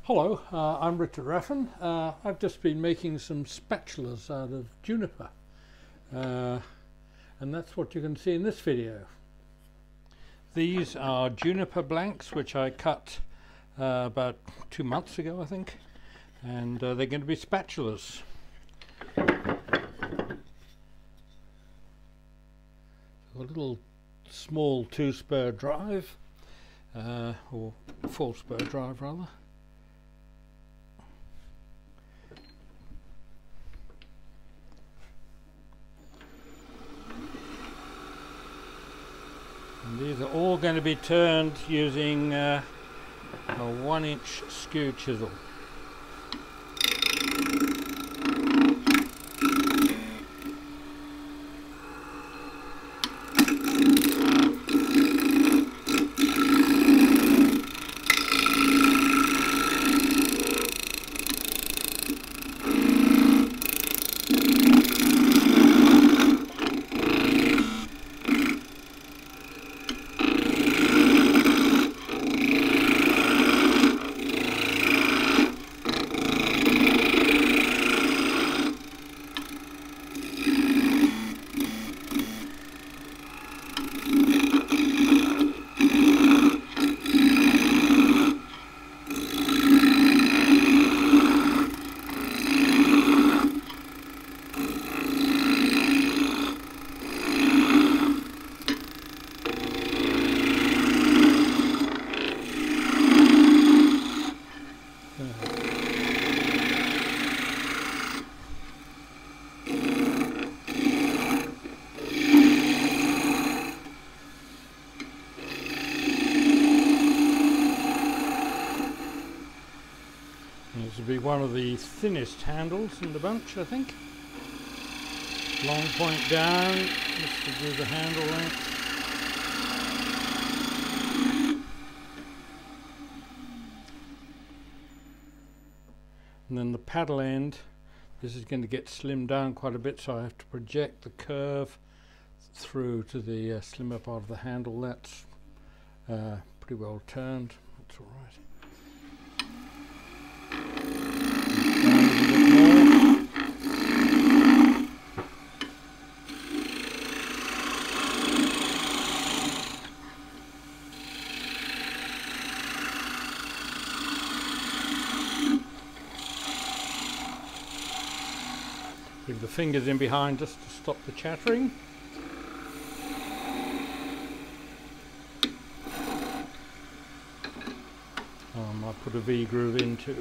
Hello, I'm Raffan. I've just been making some spatulas out of juniper, and that's what you can see in this video. These are juniper blanks which I cut about 2 months ago, I think, and they're going to be spatulas. A little small 2-spur drive, or 4-spur drive rather. And these are all going to be turned using a 1-inch skew chisel. This will be one of the thinnest handles in the bunch, I think. Long point down, just to do the handle length. And then the paddle end, this is going to get slimmed down quite a bit, so I have to project the curve through to the slimmer part of the handle. That's pretty well turned, that's all right. Leave the fingers in behind just to stop the chattering. I put a V groove in too.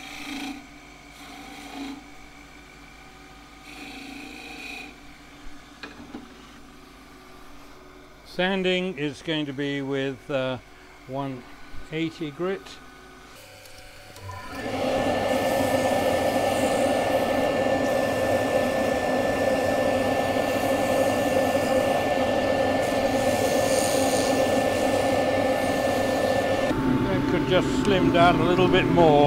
Sanding is going to be with 180 grit. Could just slim down a little bit more.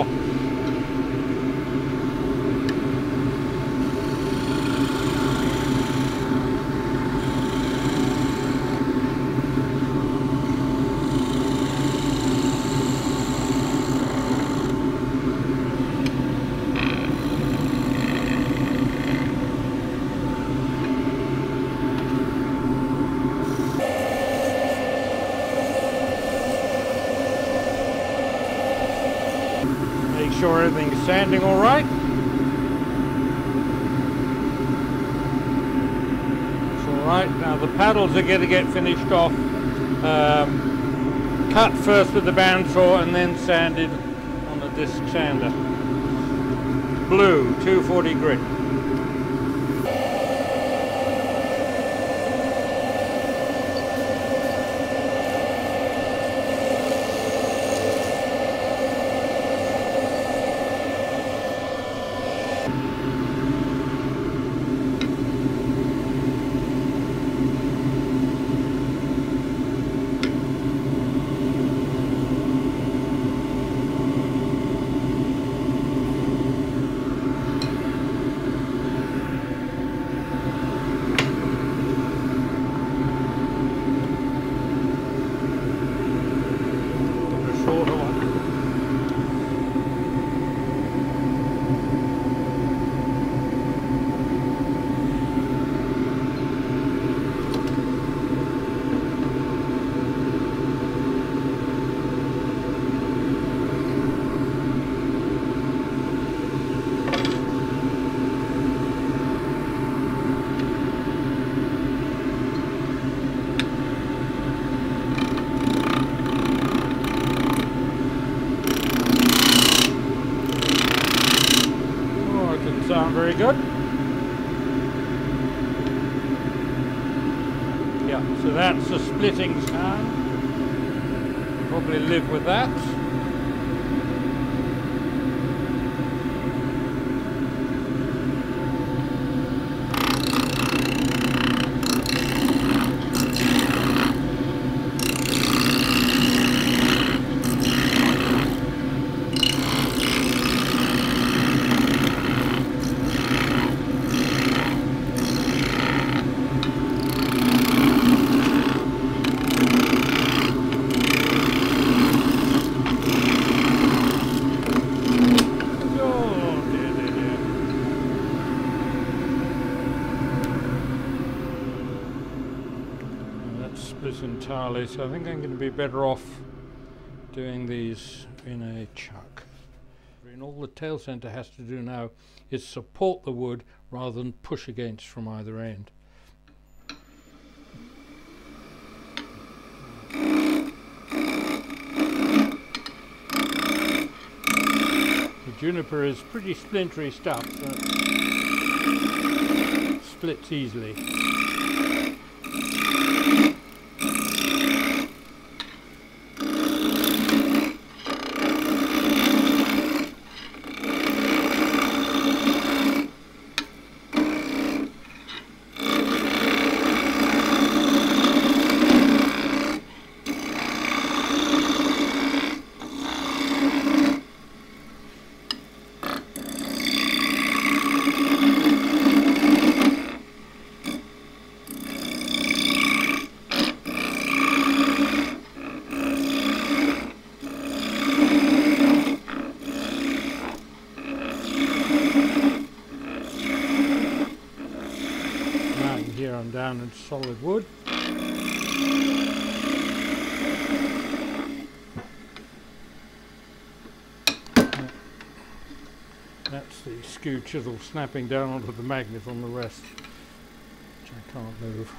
Make sure everything's sanding all right. It's all right. Now the paddles are going to get finished off. Cut first with the bandsaw and then sanded on a disc sander. Blue 240 grit. splits aren't very good. Yeah, so that's a splitting sound. Probably live with that. Split entirely, so I think I'm going to be better off doing these in a chuck. And all the tail centre has to do now is support the wood rather than push against from either end. The juniper is pretty splintery stuff, so it splits easily. Here I'm down in solid wood. That's the skew chisel snapping down onto the magnet on the rest, which I can't move.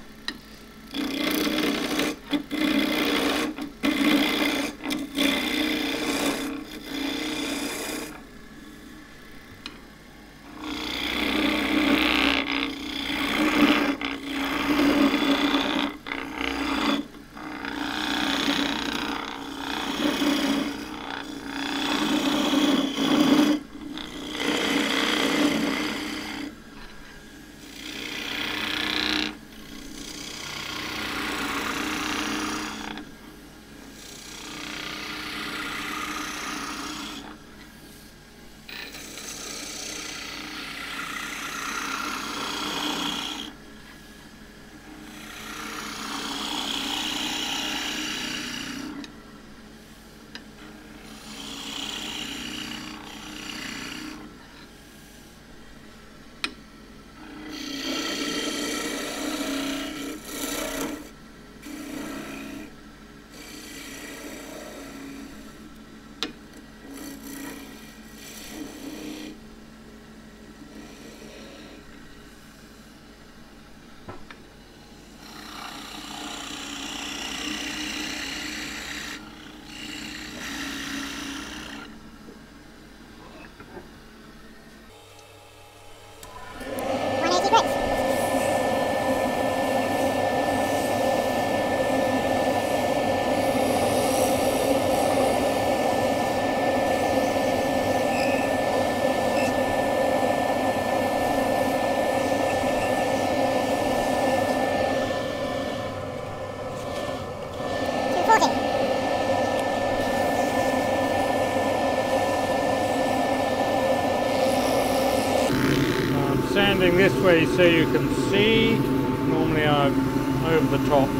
Standing this way so you can see. Normally I'm over the top.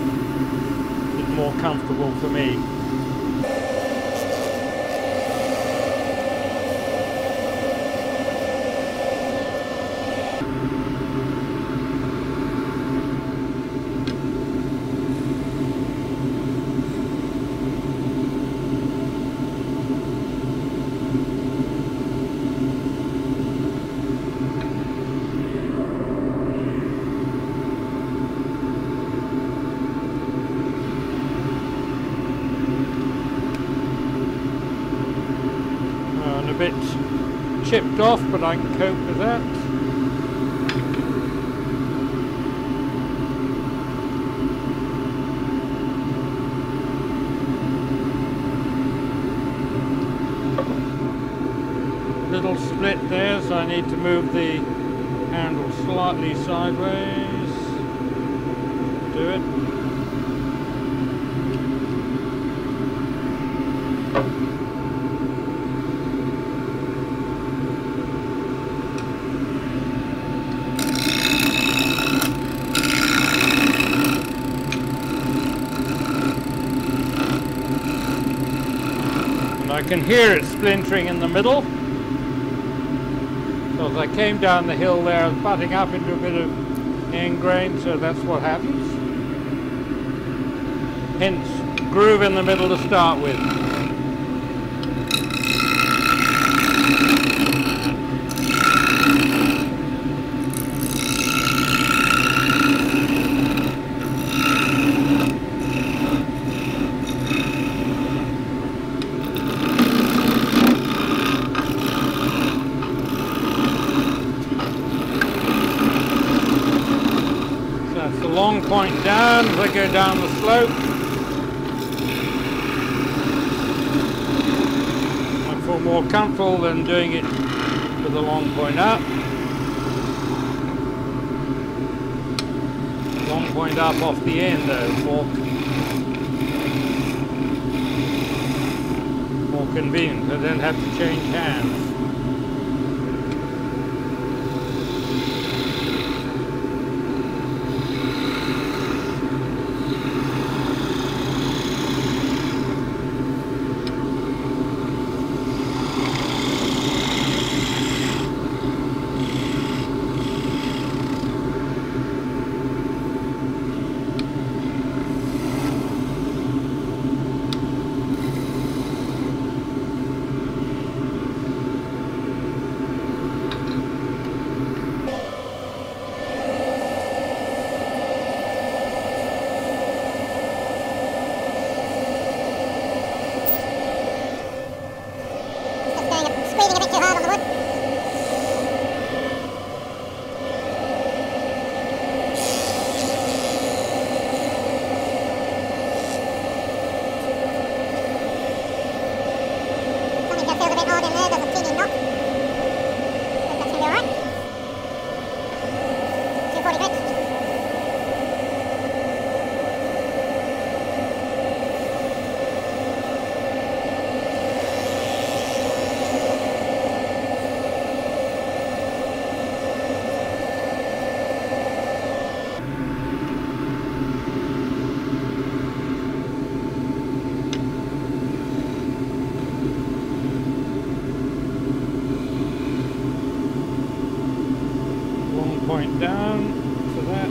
It's more comfortable for me. A bit chipped off, but I can cope with that. little split there, so I need to move the handle slightly sideways. Do it. I can hear it splintering in the middle. So as I came down the hill there, I was butting up into a bit of end grain, so that's what happens. Hence, groove in the middle to start with. Long point down as I go down the slope. I feel more comfortable than doing it with a long point up. Long point up off the end though, more convenient. I don't have to change hands. Point down to that.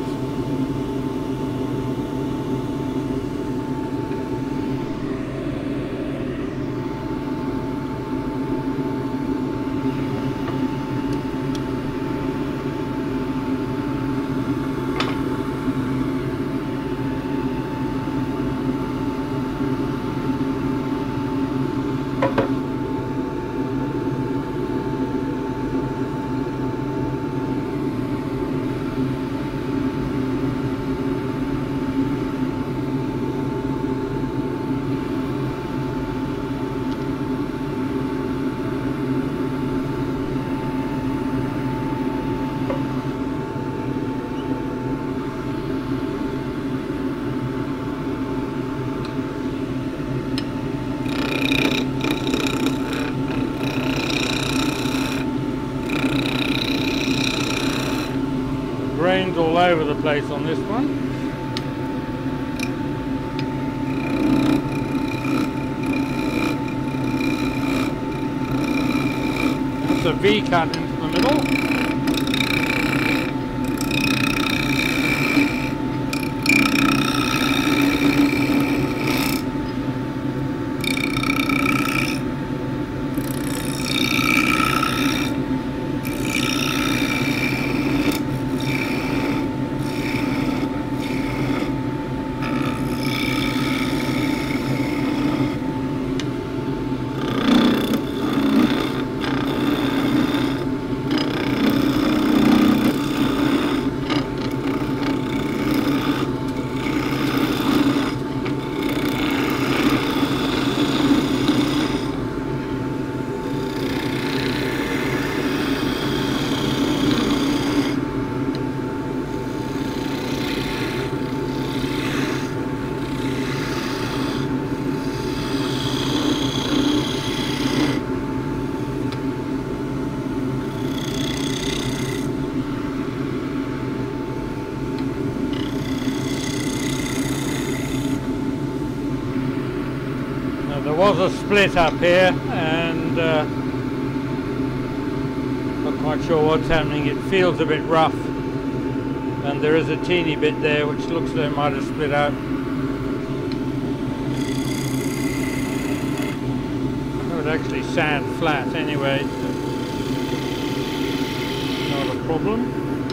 Grains all over the place on this one. That's a V cut into the middle. was a split up here, and not quite sure what's happening. It feels a bit rough, and there is a teeny bit there which looks like it might have split out. It would actually sand flat anyway, so not a problem.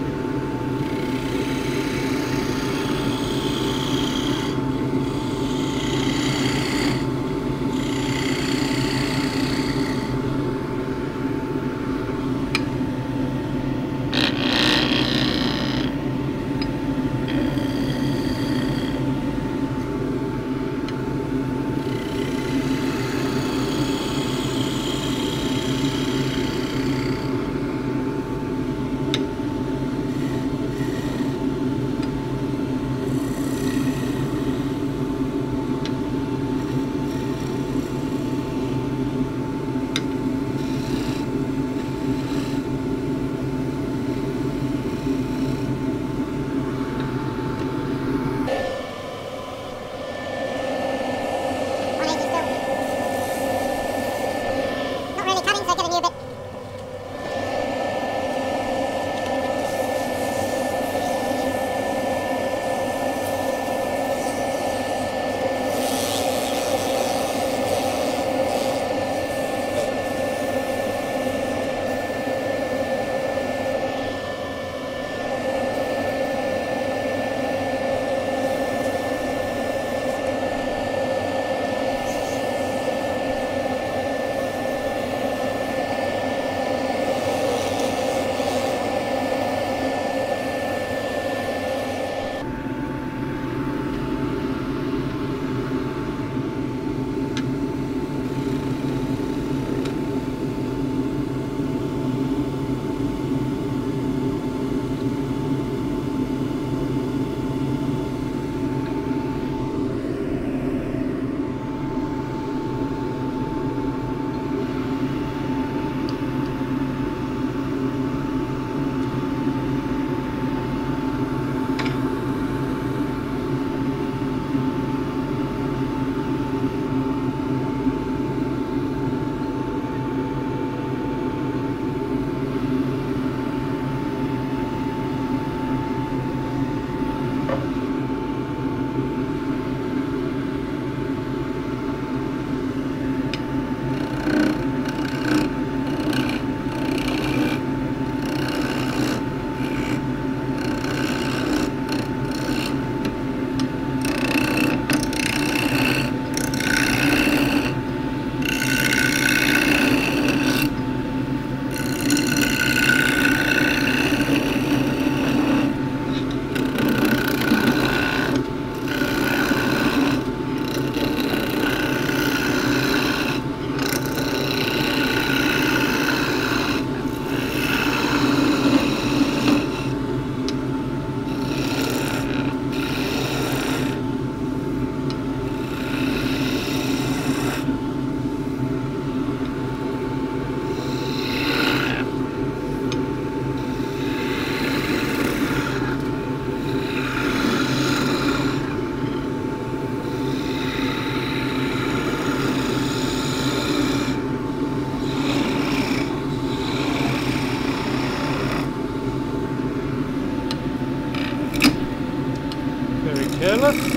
careless.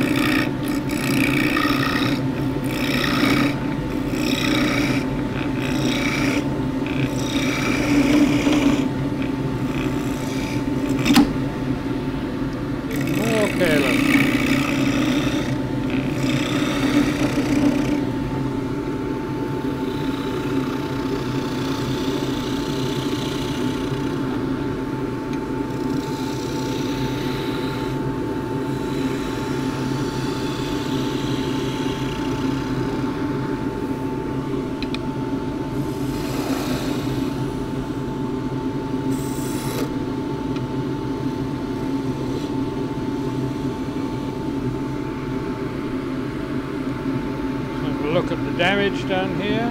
Look at the damage down here.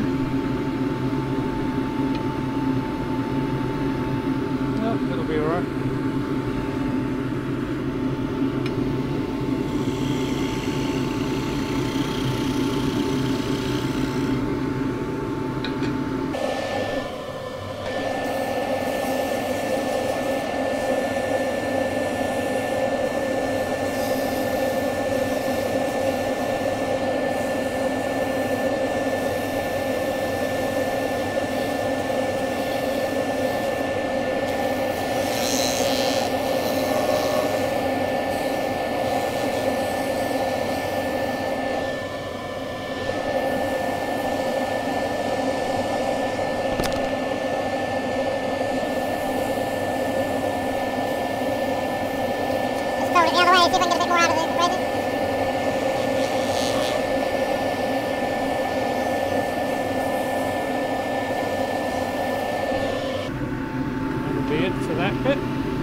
Oh, it'll be alright. see if I can get a bit more out of the resin. That'll be it for that bit.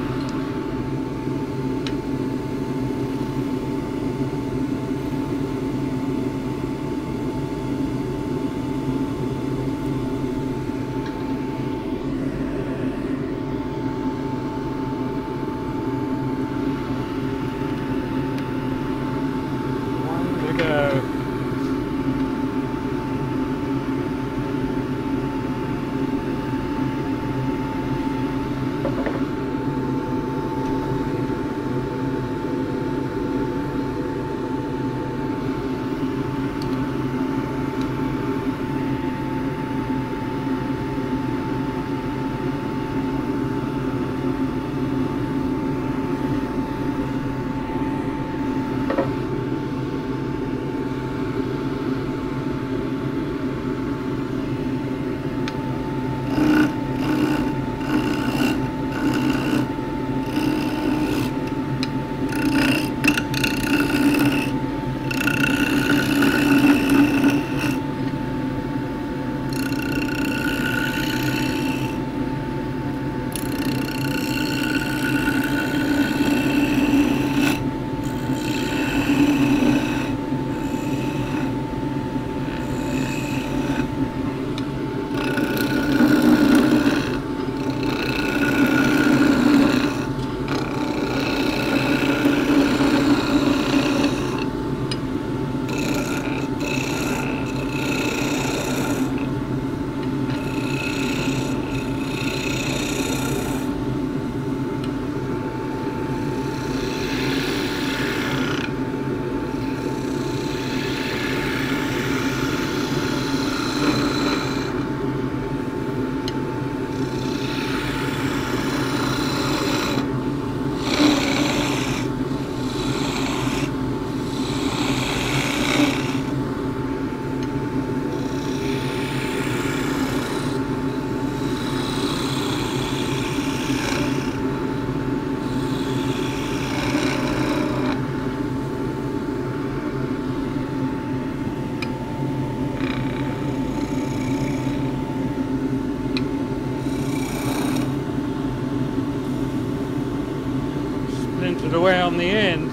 Splintered away on the end.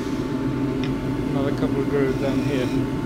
Another couple of grooves down here.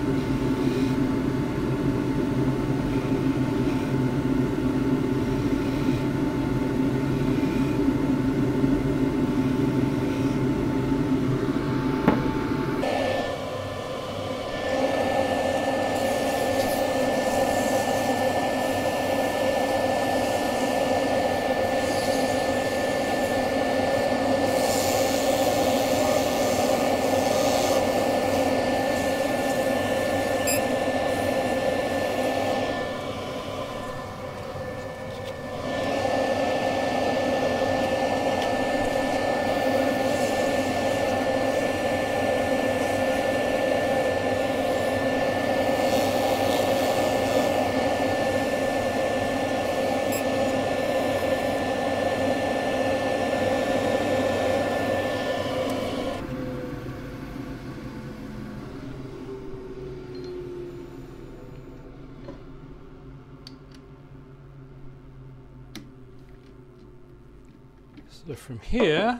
So from here,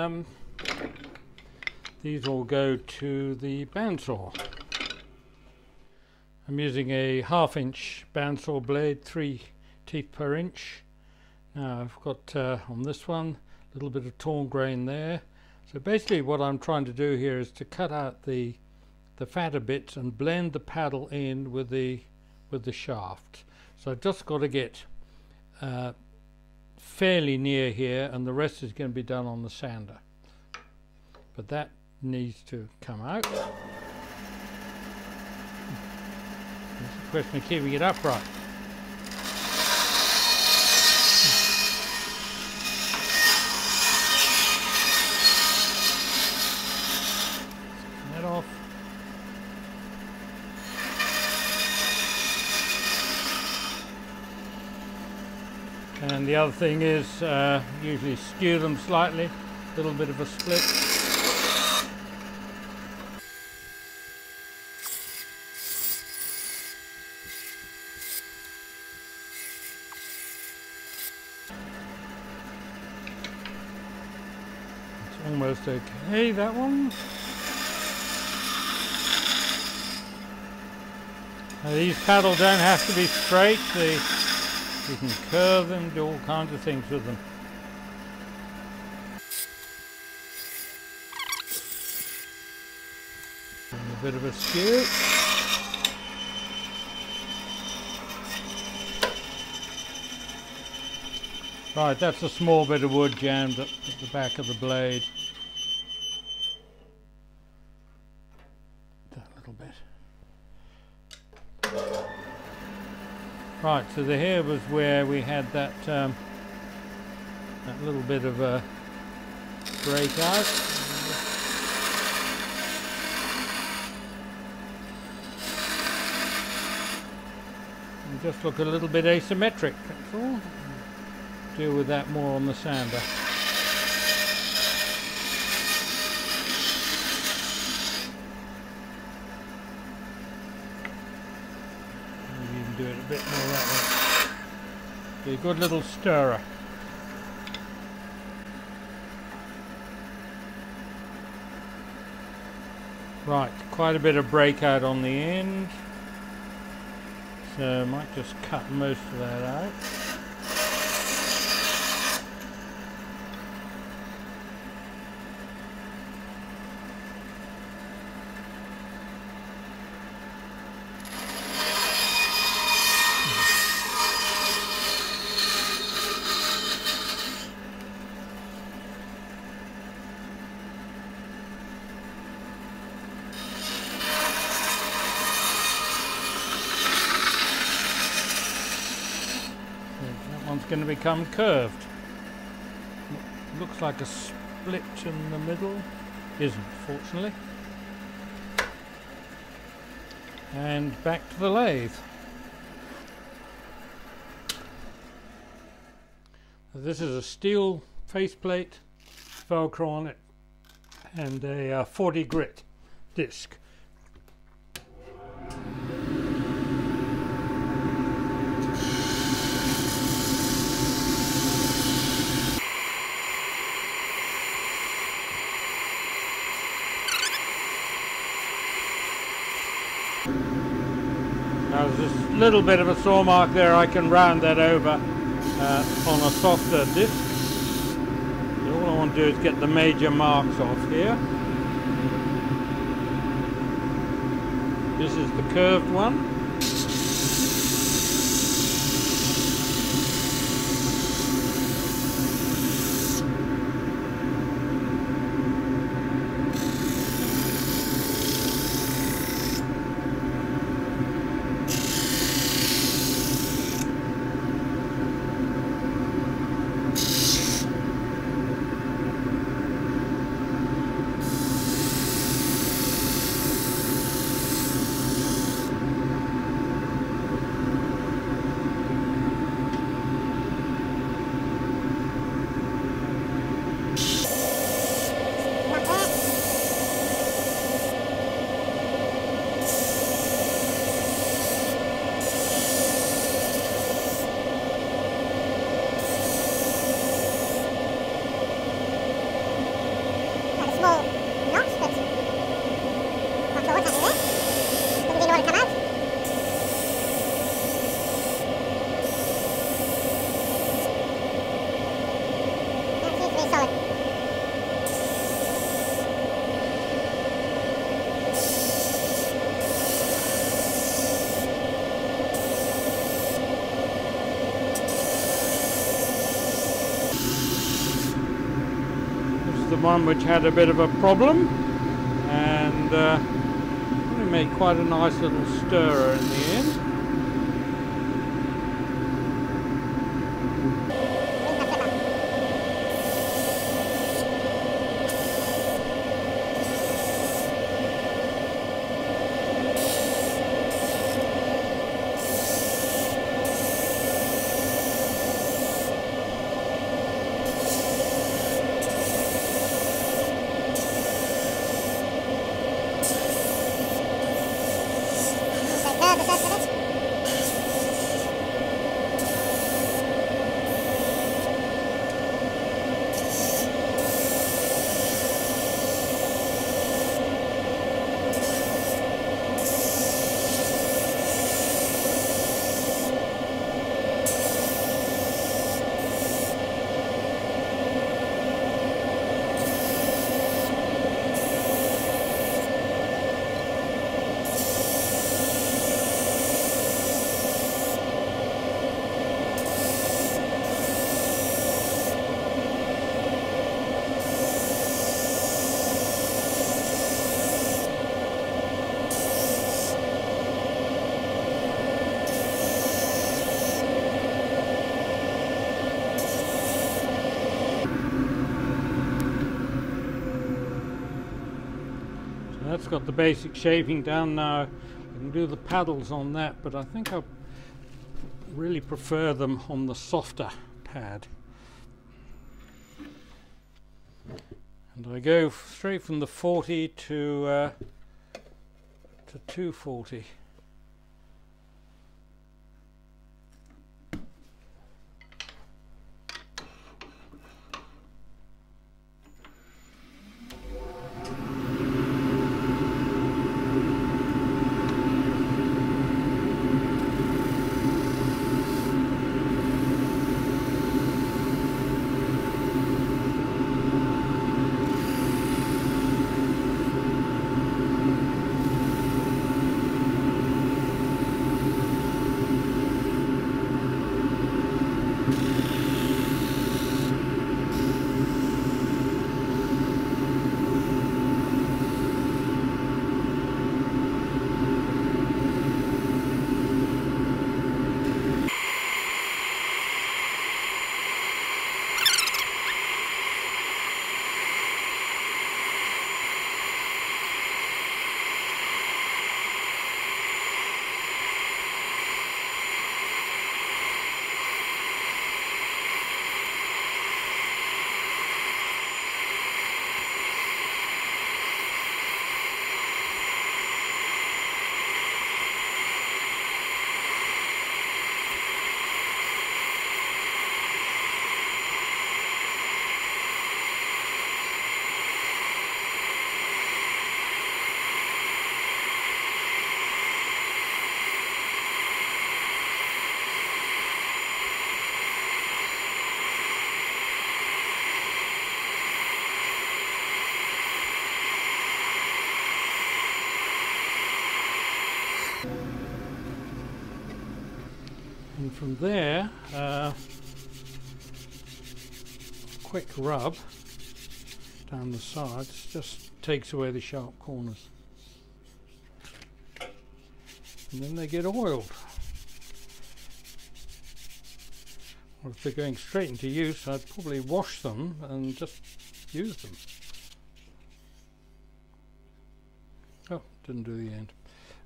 these all go to the bandsaw. I'm using a 1/2 inch bandsaw blade, 3 teeth per inch. Now I've got on this one a little bit of torn grain there. So basically what I'm trying to do here is to cut out the fatter bits and blend the paddle in with the shaft. So I've just got to get fairly near here, and the rest is going to be done on the sander, but that needs to come out. It's a question of keeping it upright. That off. And the other thing is usually skew them slightly, a little bit of a split. It's almost okay, that one. Now these paddles don't have to be straight, you can curve them, do all kinds of things with them. And a bit of a skew. Right, that's a small bit of wood jammed at the back of the blade. That little bit. Right, so here was where we had that that little bit of a breakout. And just look a little bit asymmetric, that's all. Deal with that more on the sander. Maybe even do it a bit more that way. Be a good little stirrer. Right, quite a bit of breakout on the end. So I might just cut most of that out. One's going to become curved. Looks like a split in the middle. Isn't, fortunately. And back to the lathe. This is a steel faceplate, Velcro on it, and a 40 grit disc. Now there's this little bit of a saw mark there, I can round that over on a softer disc. So all I want to do is get the major marks off here. This is the curved one. The one which had a bit of a problem, and we made quite a nice little stirrer in the end. Perfect. that's got the basic shaping down now. You can do the paddles on that, but I think I really prefer them on the softer pad. And I go straight from the 40 to 240. And from there, quick rub down the sides just takes away the sharp corners. And then they get oiled. Or if they're going straight into use, I'd probably wash them and just use them. Oh, didn't do the end.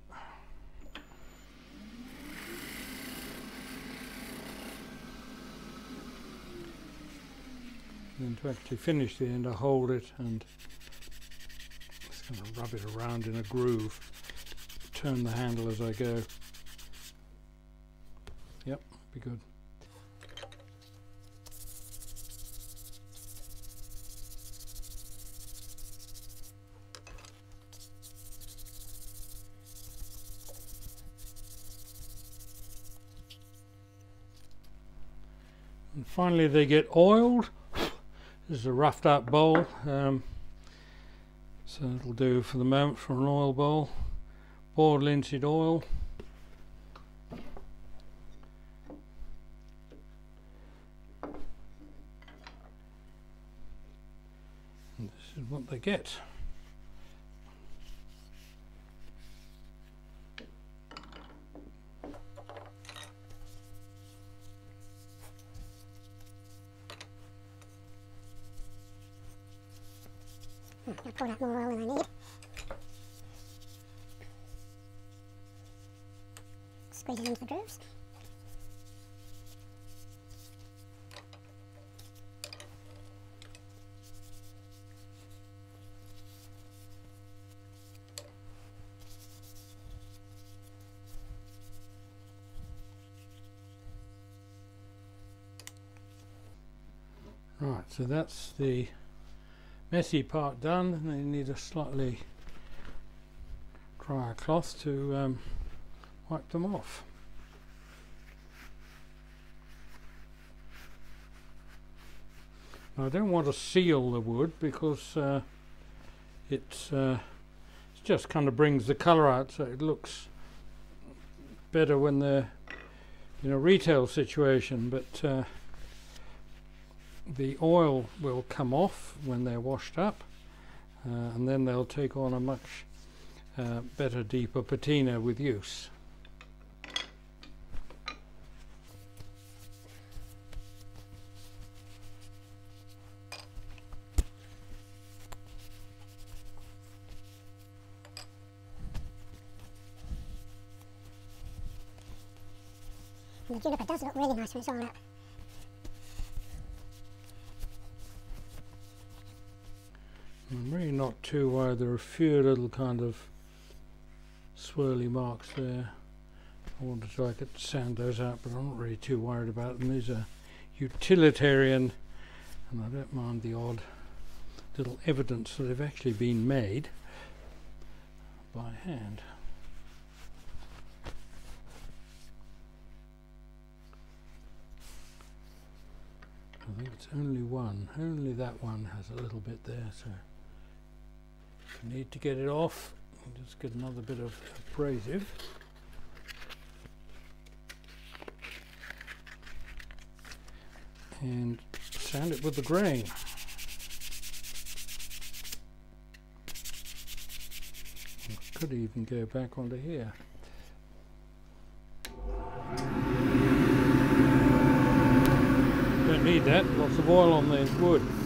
And then to actually finish the end, I hold it and just going to rub it around in a groove. Turn the handle as I go. Yep, be good. And finally they get oiled. This is a roughed up bowl, so it'll do for the moment for an oil bowl. Boiled linseed oil. And this is what they get. I poured out more oil than I need. Squeeze it into the grooves. Right, so that's the messy part done, and then you need a slightly drier cloth to wipe them off. Now I don't want to seal the wood because it just kind of brings the colour out, so it looks better when they're in a retail situation, but the oil will come off when they're washed up, and then they'll take on a much better, deeper patina with use. The juniper does look really nice when it's all up. I'm really not too worried. There are a few little kind of swirly marks there. I wanted to I could sand those out, but I'm not really too worried about them. These are utilitarian, and I don't mind the odd little evidence that they've actually been made by hand. I think it's only one, only that one has a little bit there, so if you need to get it off, you just get another bit of abrasive. And sand it with the grain. I could even go back onto here. Don't need that, lots of oil on the wood.